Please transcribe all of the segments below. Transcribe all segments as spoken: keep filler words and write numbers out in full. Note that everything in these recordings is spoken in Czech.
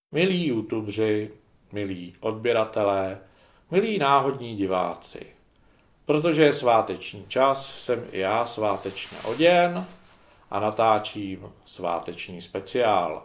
Milí YouTubeři, milí odběratelé, milí náhodní diváci, protože je sváteční čas, jsem i já svátečně oděn a natáčím sváteční speciál.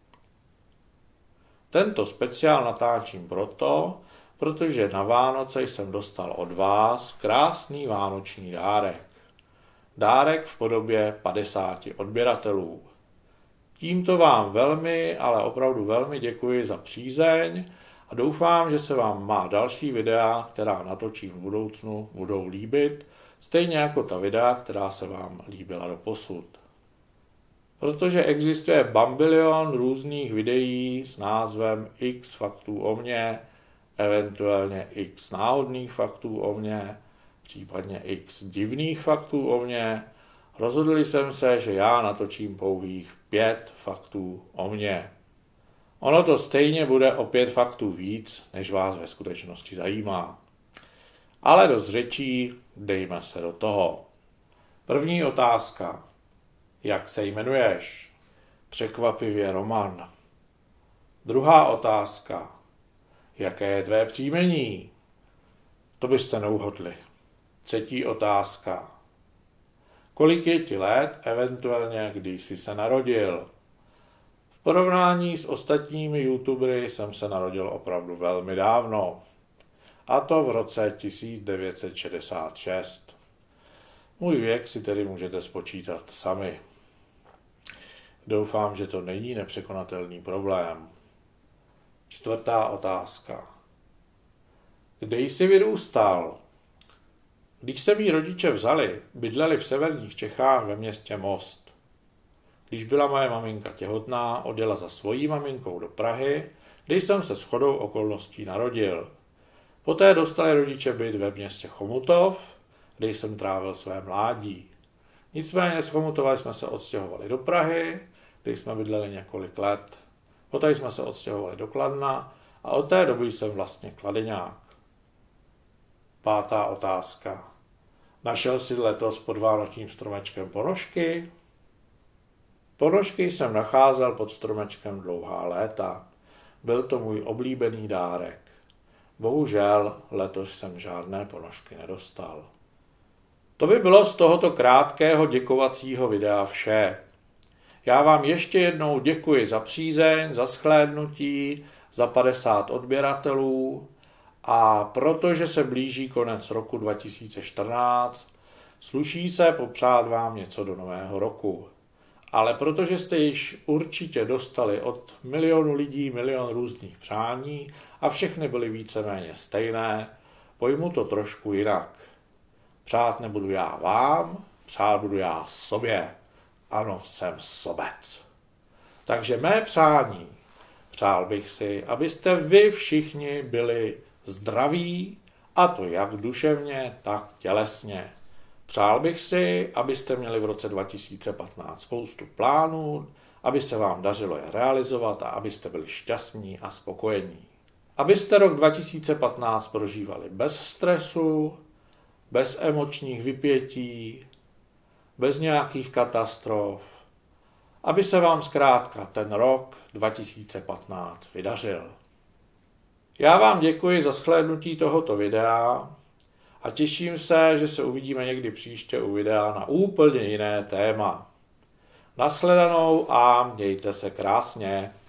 Tento speciál natáčím proto, protože na Vánoce jsem dostal od vás krásný vánoční dárek. Dárek v podobě padesáti odběratelů. Tímto vám velmi, ale opravdu velmi děkuji za přízeň a doufám, že se vám má další videa, která natočím v budoucnu, budou líbit, stejně jako ta videa, která se vám líbila doposud. Protože existuje bambilion různých videí s názvem X faktů o mně, eventuálně X náhodných faktů o mně, případně X divných faktů o mně, rozhodl jsem se, že já natočím pouhých pět faktů o mně. Ono to stejně bude o pět faktů víc, než vás ve skutečnosti zajímá. Ale dost řečí, dejme se do toho. První otázka. Jak se jmenuješ? Překvapivě Roman. Druhá otázka. Jaké je tvé příjmení? To byste neuhodli. Třetí otázka. Kolik je ti let, eventuálně když jsi se narodil? V porovnání s ostatními youtubery jsem se narodil opravdu velmi dávno. A to v roce tisíc devět set šedesát šest. Můj věk si tedy můžete spočítat sami. Doufám, že to není nepřekonatelný problém. Čtvrtá otázka. Kde jsi vyrůstal? Když se mý rodiče vzali, bydleli v severních Čechách ve městě Most. Když byla moje maminka těhotná, odjela za svojí maminkou do Prahy, kde jsem se shodou okolností narodil. Poté dostali rodiče byt ve městě Chomutov, kde jsem trávil své mládí. Nicméně z Chomutova jsme se odstěhovali do Prahy, kde jsme bydleli několik let. Poté jsme se odstěhovali do Kladna a od té doby jsem vlastně kladeňák. Pátá otázka. Našel jsi letos pod vánočním stromečkem ponožky? Ponožky jsem nacházel pod stromečkem dlouhá léta. Byl to můj oblíbený dárek. Bohužel letos jsem žádné ponožky nedostal. To by bylo z tohoto krátkého děkovacího videa vše. Já vám ještě jednou děkuji za přízeň, za shlédnutí, za padesát odběratelů a protože se blíží konec roku dva tisíce čtrnáct, sluší se popřát vám něco do nového roku. Ale protože jste již určitě dostali od milionu lidí milion různých přání a všechny byly víceméně stejné, pojmu to trošku jinak. Přát nebudu já vám, přát budu já sobě. Ano, jsem sobec. Takže mé přání. Přál bych si, abyste vy všichni byli zdraví, a to jak duševně, tak tělesně. Přál bych si, abyste měli v roce dva tisíce patnáct spoustu plánů, aby se vám dařilo je realizovat a abyste byli šťastní a spokojení. Abyste rok dva tisíce patnáct prožívali bez stresu, bez emočních vypětí, bez nějakých katastrof, aby se vám zkrátka ten rok dva tisíce patnáct vydařil. Já vám děkuji za shlédnutí tohoto videa a těším se, že se uvidíme někdy příště u videa na úplně jiné téma. Nashledanou a mějte se krásně.